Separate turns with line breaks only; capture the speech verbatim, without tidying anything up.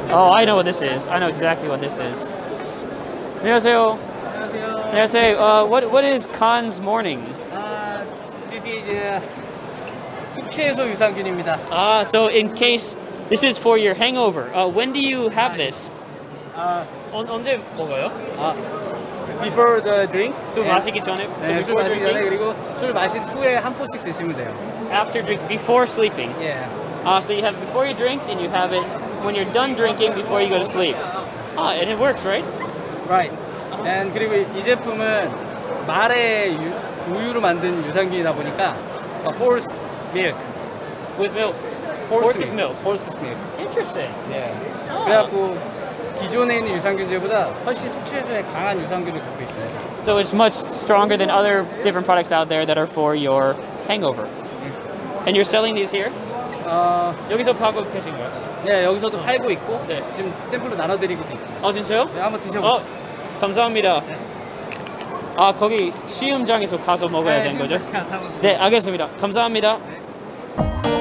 Oh, I know what this is. I know exactly what this is. 안녕하세요.
안녕하세요.
안녕하세요. Uh, what what is Khan's morning?
아, this is uh, 숙취해소 유산균입니다.
Ah, so in case this is for your hangover. Uh, when do you have this?
아,
언, 언제 먹어요?
아, before the drink.
술
and-
마시기 전에. So
네, 술
before
마시기 전에
drinking,
그리고 술 마신 후에 한 포씩 드시면 돼요.
after drink, before sleeping.
예.
Uh, so you have it before you drink, and you have it when you're done drinking before you go to sleep. Ah, and it works, right?
Right. And 그리고 이 제품은 말의 유, 우유로 만든 유산균이다 보니까 어, horse milk.
With milk.
Horse
Horse's milk.
Horse's milk.
Interesting.
예.
아.
그래갖고 기존에 있는 유산균제보다 훨씬 숙취해소에 강한 유산균을 갖고 있어요.
So it's much stronger than other different products out there that are for your hangover. And you're selling these here?
어,
여기서 파고 계신 거예요?
네, 여기서도 팔고 있고
네.
지금 샘플로 나눠드리고도 있고.
아 진짜요?
네, 한번
어,
드셔보세요.
감사합니다. 아 거기 시음장에서 가서 먹어야 되는 거죠? 네, 알겠습니다. 감사합니다.